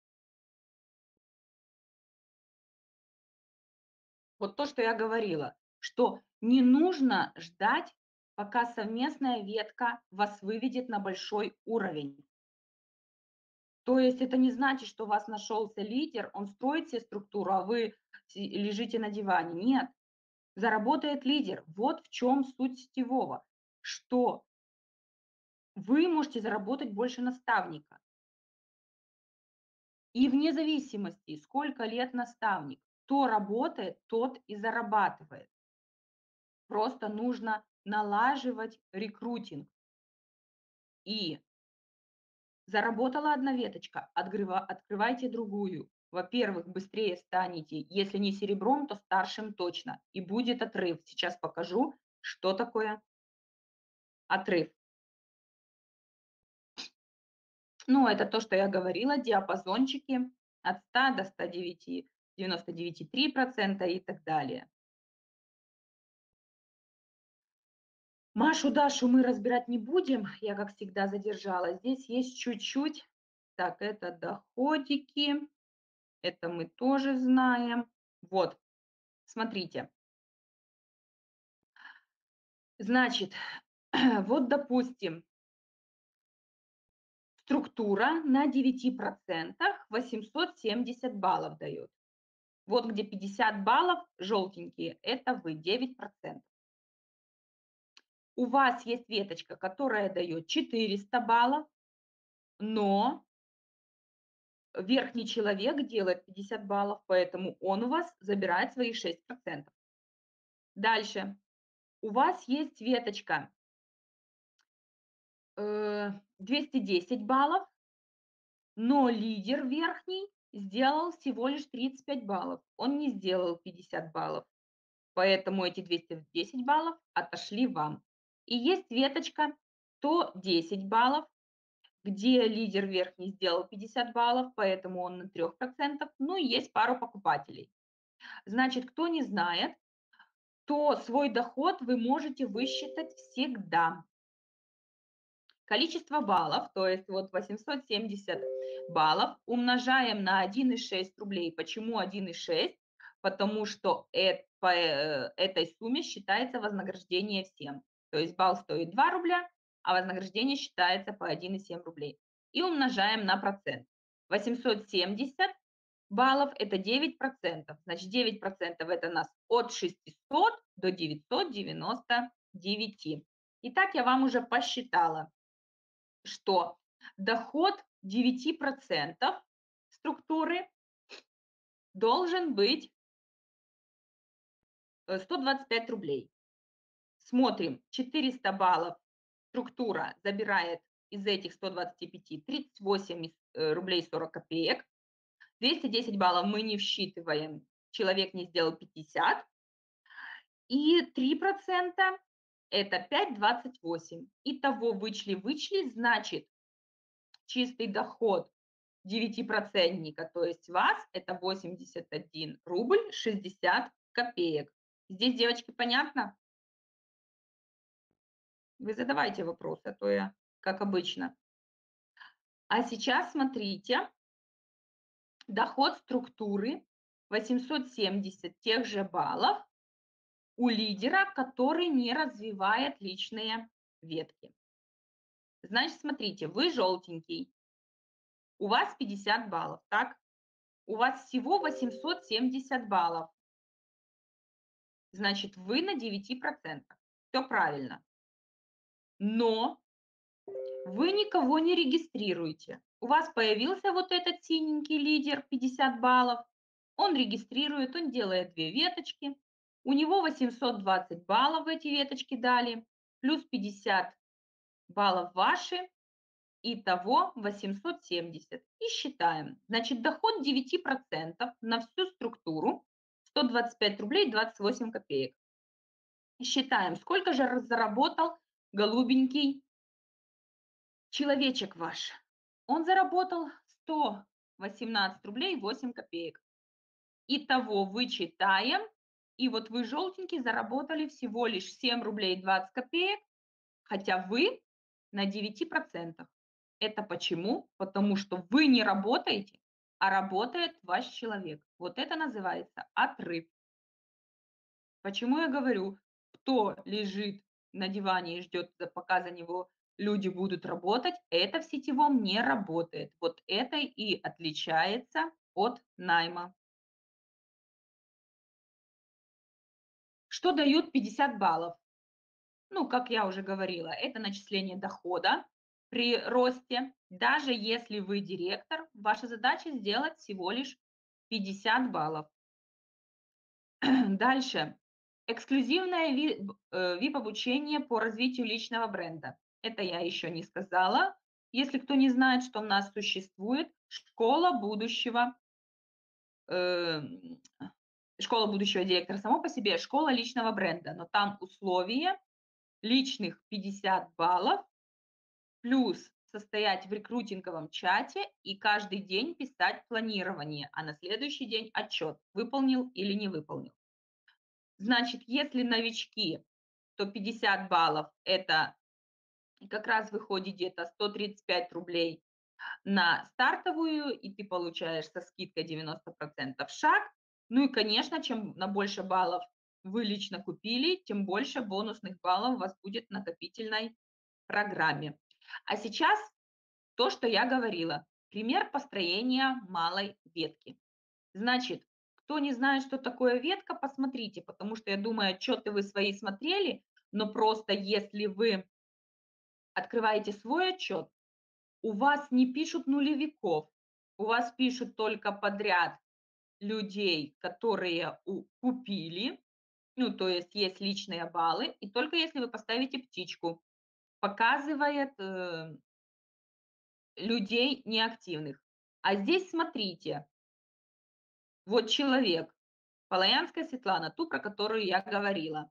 Вот то, что я говорила, что не нужно ждать, пока совместная ветка вас выведет на большой уровень. То есть это не значит, что у вас нашелся лидер, он строит себе структуру, а вы си- лежите на диване. Нет, заработает лидер. Вот в чем суть сетевого, что вы можете заработать больше наставника. И вне зависимости, сколько лет наставник, кто работает, тот и зарабатывает. Просто нужно налаживать рекрутинг. И заработала одна веточка, отгрыва- открывайте другую. Во-первых, быстрее станете, если не серебром, то старшим точно. И будет отрыв. Сейчас покажу, что такое отрыв. Ну, это то, что я говорила, диапазончики от ста до ста девяти, девяноста девяти целых три десятых процента и так далее. Машу, Дашу мы разбирать не будем, я, как всегда, задержала. Здесь есть чуть-чуть. Так, это доходики, это мы тоже знаем. Вот, смотрите. Значит, вот, допустим, структура на девяти процентах восемьсот семьдесят баллов дает. Вот где пятьдесят баллов, желтенькие, это вы, девять процентов. У вас есть веточка, которая дает четыреста баллов, но верхний человек делает пятьдесят баллов, поэтому он у вас забирает свои шесть процентов. Дальше. У вас есть веточка э, двести десять баллов, но лидер верхний сделал всего лишь тридцать пять баллов. Он не сделал пятьдесят баллов. Поэтому эти двести десять баллов отошли вам. И есть веточка сто десять баллов, где лидер верхний сделал пятьдесят баллов, поэтому он на трех процентах. Ну и есть пару покупателей. Значит, кто не знает, то свой доход вы можете высчитать всегда. Количество баллов, то есть вот восемьсот семьдесят баллов, умножаем на один и шесть рублей. Почему один и шесть? Потому что это, по э, этой сумме считается вознаграждение всем. То есть балл стоит два рубля, а вознаграждение считается по один и семь рублей. И умножаем на процент. восемьсот семьдесят баллов – это девять процентов. Значит, девять процентов – это у нас от шестисот до девятисот девяноста девяти. Итак, я вам уже посчитала, что доход девяти процентов структуры должен быть э, сто двадцать пять рублей. Смотрим, четыреста баллов структура забирает из этих ста двадцати пяти тридцать восемь э, рублей сорок копеек. двести десять баллов мы не всчитываем, человек не сделал пятьдесят. И три процента это пять двадцать восемь. Итого вычли-вычли, значит, чистый доход девятипроцентника, то есть вас, это восемьдесят один рубль шестьдесят копеек. Здесь, девочки, понятно? Вы задавайте вопросы, а то я, как обычно. А сейчас смотрите, доход структуры восемьсот семьдесят тех же баллов у лидера, который не развивает личные ветки. Значит, смотрите, вы желтенький, у вас пятьдесят баллов, так? У вас всего восемьсот семьдесят баллов. Значит, вы на девяти процентах. Все правильно. Но вы никого не регистрируете. У вас появился вот этот синенький лидер, пятьдесят баллов. Он регистрирует, он делает две веточки. У него восемьсот двадцать баллов в эти веточки дали, плюс пятьдесят баллов ваши, итого восемьсот семьдесят. И считаем. Значит, доход девяти процентов на всю структуру сто двадцать пять рублей двадцать восемь копеек. Считаем, сколько же заработал голубенький человечек ваш. Он заработал сто восемнадцать рублей восемь копеек. Итого вычитаем, и вот вы, желтенький, заработали всего лишь семь рублей двадцать копеек, хотя вы на девяти процентах. Это почему? Потому что вы не работаете, а работает ваш человек. Вот это называется отрыв. Почему я говорю, кто лежит на диване и ждет, за- пока за него люди будут работать, это в сетевом не работает. Вот это и отличается от найма. Что дают пятьдесят баллов? Ну, как я уже говорила, это начисление дохода при росте. Даже если вы директор, ваша задача сделать всего лишь пятьдесят баллов. Дальше. Эксклюзивное ви- б- э, вип-обучение по развитию личного бренда. Это я еще не сказала. Если кто не знает, что у нас существует школа будущего, э, школа будущего директора само по себе, школа личного бренда, но там условия личных пятьдесят баллов плюс состоять в рекрутинговом чате и каждый день писать планирование, а на следующий день отчет, выполнил или не выполнил. Значит, если новички, то пятьдесят баллов – это как раз выходит где-то сто тридцать пять рублей на стартовую, и ты получаешь со скидкой девяносто процентов шаг. Ну и, конечно, чем на больше баллов вы лично купили, тем больше бонусных баллов у вас будет в накопительной программе. А сейчас то, что я говорила. Пример построения малой ветки. Значит, кто не знает, что такое ветка, посмотрите, потому что я думаю, отчеты вы свои смотрели, но просто если вы открываете свой отчет, у вас не пишут нулевиков, у вас пишут только подряд людей, которые у- купили, ну, то есть есть личные баллы, и только если вы поставите птичку, показывает э, людей неактивных. А здесь смотрите, вот человек, Полоянская Светлана, ту, про которую я говорила.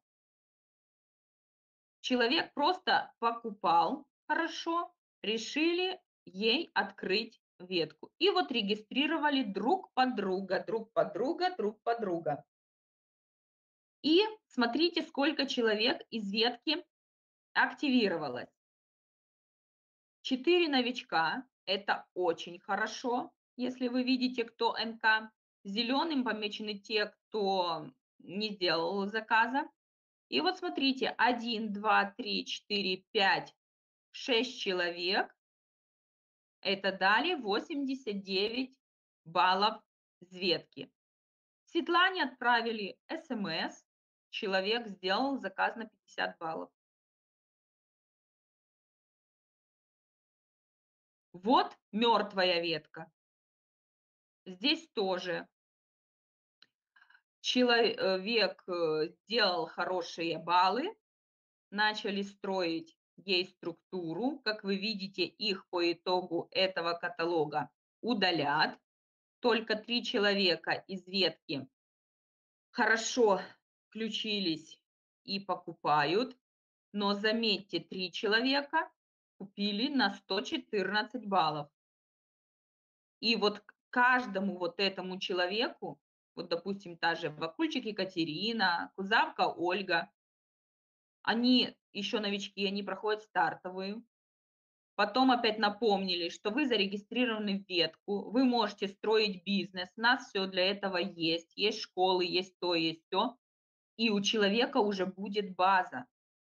Человек просто покупал хорошо, решили ей открыть ветку. И вот регистрировали друг под друга, друг под друга, друг под друга. И смотрите, сколько человек из ветки активировалось. Четыре новичка, это очень хорошо, если вы видите, кто эн ка. Зеленым помечены те, кто не сделал заказа. И вот смотрите, один, два, три, четыре, пять, шесть человек. Это дали восемьдесят девять баллов с ветки. Светлане отправили эс эм эс. Человек сделал заказ на пятьдесят баллов. Вот мертвая ветка. Здесь тоже человек э, сделал хорошие баллы, начали строить ей структуру. Как вы видите, их по итогу этого каталога удалят. Только три человека из ветки хорошо включились и покупают. Но заметьте, три человека купили на сто четырнадцать баллов. И вот к каждому вот этому человеку, вот, допустим, та же Бакульчик Екатерина, Кузавка Ольга, они еще новички, они проходят стартовую. Потом опять напомнили, что вы зарегистрированы в ветку, вы можете строить бизнес, у нас все для этого есть, есть школы, есть то, есть то, и у человека уже будет база.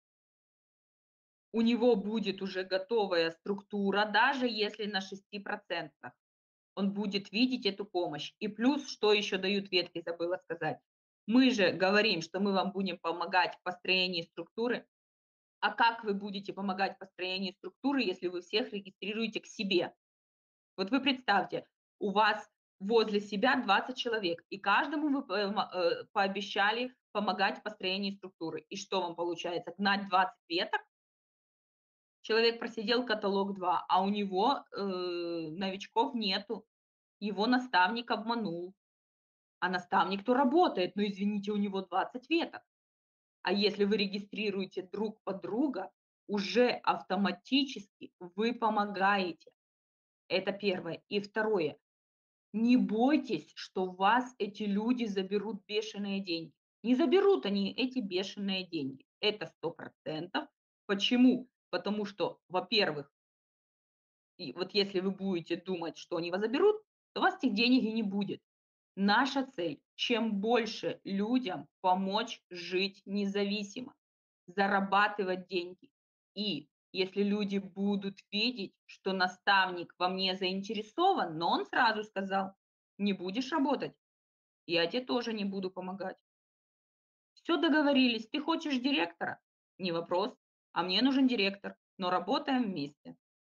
У него будет уже готовая структура, даже если на шести процентах. Он будет видеть эту помощь. И плюс, что еще дают ветки, забыла сказать. Мы же говорим, что мы вам будем помогать в построении структуры. А как вы будете помогать в построении структуры, если вы всех регистрируете к себе? Вот вы представьте, у вас возле себя двадцать человек, и каждому вы э, пообещали помогать в построении структуры. И что вам получается? Гнать двадцать веток? Человек просидел каталог два, а у него э, новичков нету. Его наставник обманул. А наставник-то работает, но, извините, у него двадцать веток. А если вы регистрируете друг под друга, уже автоматически вы помогаете. Это первое. И второе. Не бойтесь, что у вас эти люди заберут бешеные деньги. Не заберут они эти бешеные деньги. Это сто процентов, Почему? Потому что, во-первых, и вот если вы будете думать, что они вас заберут, то у вас этих денег и не будет. Наша цель – чем больше людям помочь жить независимо, зарабатывать деньги. И если люди будут видеть, что наставник во мне заинтересован, но он сразу сказал, не будешь работать, я тебе тоже не буду помогать. Все договорились, ты хочешь директора? Не вопрос, а мне нужен директор, но работаем вместе.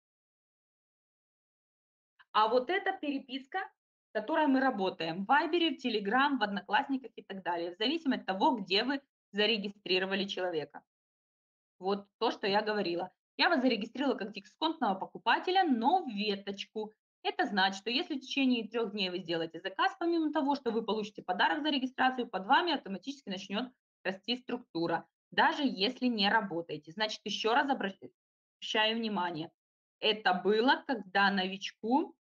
А вот эта переписка, в которой мы работаем в "Вайбере", в "Телеграм", в "Одноклассниках" и так далее, в зависимости от того, где вы зарегистрировали человека. Вот то, что я говорила. Я вас зарегистрировала как дисконтного покупателя, но в веточку. Это значит, что если в течение трех дней вы сделаете заказ, помимо того, что вы получите подарок за регистрацию, под вами автоматически начнет расти структура, даже если не работаете. Значит, еще раз обращаю внимание, это было, когда новичку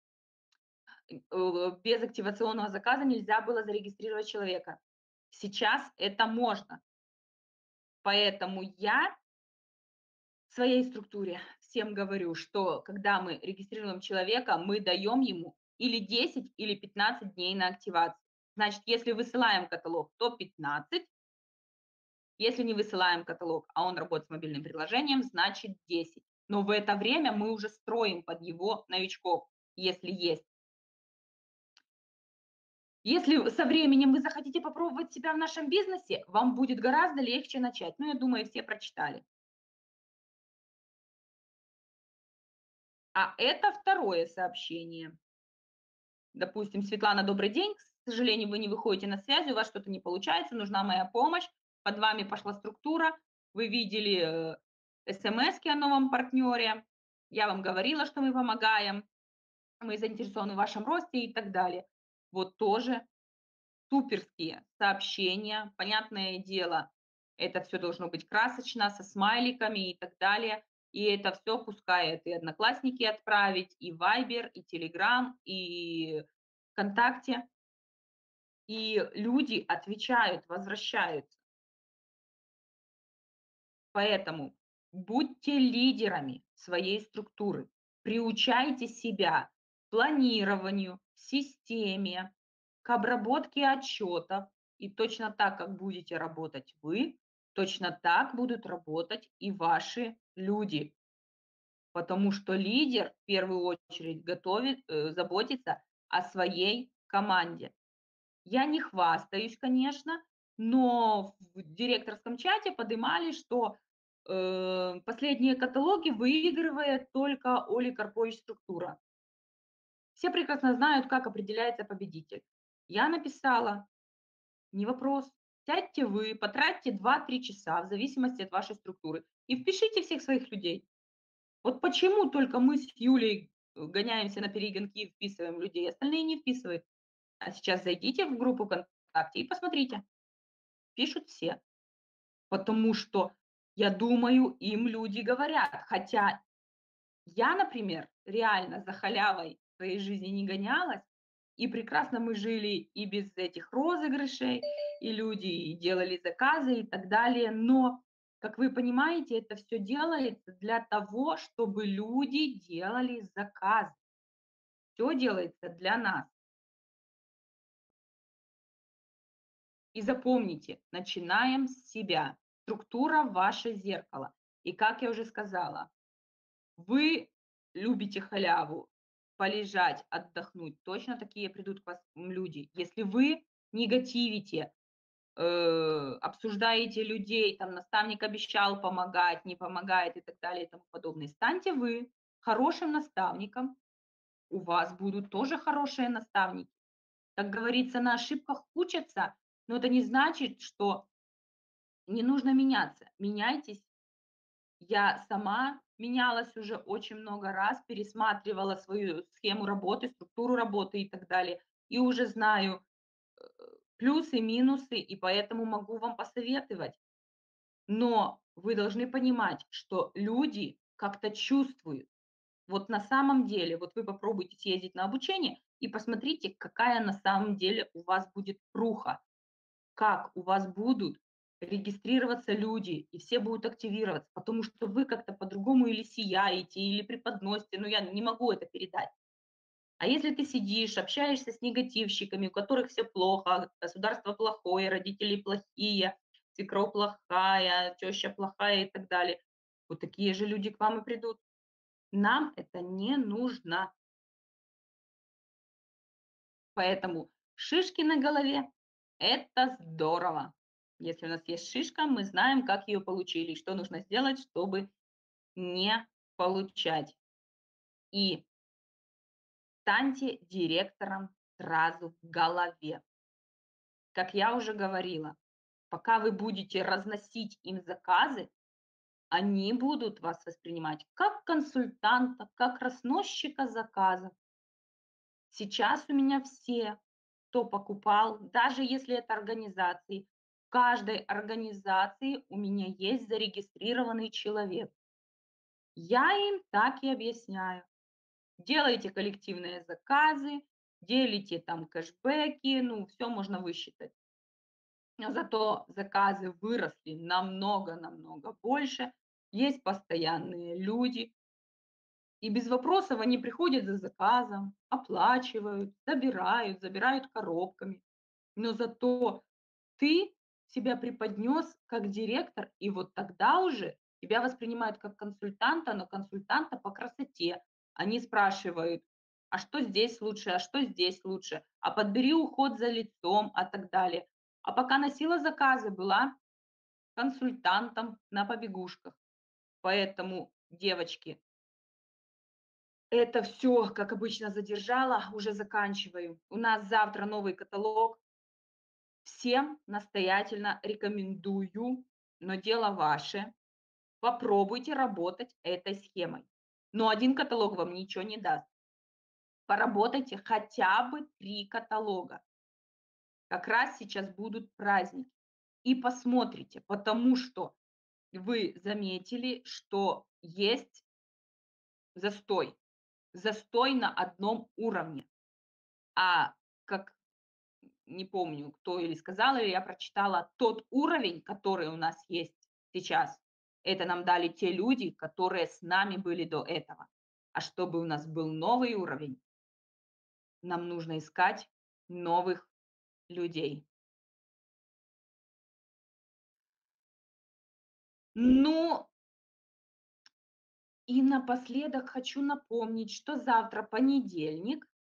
э, без активационного заказа нельзя было зарегистрировать человека. Сейчас это можно. Поэтому я в своей структуре всем говорю, что когда мы регистрируем человека, мы даем ему или десять, или пятнадцать дней на активацию. Значит, если высылаем каталог, то пятнадцать. Если не высылаем каталог, а он работает с мобильным приложением, значит десять. Но в это время мы уже строим под его новичков, если есть. Если со временем вы захотите попробовать себя в нашем бизнесе, вам будет гораздо легче начать. Ну, я думаю, все прочитали. А это второе сообщение. Допустим, Светлана, добрый день. К сожалению, вы не выходите на связь, у вас что-то не получается, нужна моя помощь. Под вами пошла структура, вы видели э, смс о новом партнере. Я вам говорила, что мы помогаем, мы заинтересованы в вашем росте и так далее. Вот тоже суперские сообщения, понятное дело, это все должно быть красочно, со смайликами и так далее. И это все пускай это и Одноклассники отправить, и Вайбер, и Телеграм, и ВКонтакте. И люди отвечают, возвращаются. Поэтому будьте лидерами своей структуры, приучайте себя к планированию, системе, к обработке отчетов. И точно так, как будете работать вы, точно так будут работать и ваши люди. Потому что лидер в первую очередь готовит, э, заботится о своей команде. Я не хвастаюсь, конечно, но в директорском чате поднимали, что э, последние каталоги выигрывает только Оли Карпович структура. Все прекрасно знают, как определяется победитель. Я написала, не вопрос, сядьте вы, потратьте два-три часа в зависимости от вашей структуры и впишите всех своих людей. Вот почему только мы с Юлей э, гоняемся на перегонки и вписываем людей, остальные не вписывают. А сейчас зайдите в группу ВКонтакте и посмотрите. Пишут все. Потому что, я думаю, им люди говорят. Хотя я, например, реально за халявой в своей жизни не гонялась. И прекрасно мы жили и без этих розыгрышей, и люди делали заказы и так далее. Но, как вы понимаете, это все делается для того, чтобы люди делали заказы. Все делается для нас. И запомните, начинаем с себя. Структура – ваше зеркало. И как я уже сказала, вы любите халяву, полежать, отдохнуть. Точно такие придут к вас люди. Если вы негативите, э, обсуждаете людей, там наставник обещал помогать, не помогает и так далее и тому подобное, станьте вы хорошим наставником, у вас будут тоже хорошие наставники. Как говорится, на ошибках учатся, но это не значит, что не нужно меняться. Меняйтесь. Я сама менялась уже очень много раз, пересматривала свою схему работы, структуру работы и так далее. И уже знаю э, плюсы, минусы, и поэтому могу вам посоветовать. Но вы должны понимать, что люди как-то чувствуют. Вот на самом деле, вот вы попробуйте съездить на обучение и посмотрите, какая на самом деле у вас будет пруха, как у вас будут регистрироваться люди, и все будут активироваться, потому что вы как-то по-другому или сияете, или преподносите, ну, я не могу это передать. А если ты сидишь, общаешься с негативщиками, у которых все плохо, государство плохое, родители плохие, свекровь плохая, теща плохая и так далее, вот такие же люди к вам и придут. Нам это не нужно. Поэтому шишки на голове — это здорово. Если у нас есть шишка, мы знаем, как ее получили, и что нужно сделать, чтобы не получать. И станьте директором сразу в голове. Как я уже говорила, пока вы будете разносить им заказы, они будут вас воспринимать как консультанта, как разносчика заказов. Сейчас у меня все, кто покупал, даже если это организации, в каждой организации у меня есть зарегистрированный человек. Я им так и объясняю. Делайте коллективные заказы, делите там кэшбэки, ну, все можно высчитать. Но зато заказы выросли намного-намного больше, есть постоянные люди, и без вопросов они приходят за заказом, оплачивают, забирают, забирают коробками. Но зато ты себя преподнес как директор, и вот тогда уже тебя воспринимают как консультанта, но консультанта по красоте. Они спрашивают: а что здесь лучше, а что здесь лучше, а подбери уход за лицом, а так далее. А пока носила заказы, была консультантом на побегушках. Поэтому, девочки, это все, как обычно, задержала, уже заканчиваю. У нас завтра новый каталог. Всем настоятельно рекомендую, но дело ваше. Попробуйте работать этой схемой. Но один каталог вам ничего не даст. Поработайте хотя бы три каталога. Как раз сейчас будут праздники. И посмотрите, потому что вы заметили, что есть застой. Застой на одном уровне. А как не помню, кто или сказал, или я прочитала, тот уровень, который у нас есть сейчас, это нам дали те люди, которые с нами были до этого. А чтобы у нас был новый уровень, нам нужно искать новых людей. Ну, и напоследок хочу напомнить, что завтра понедельник,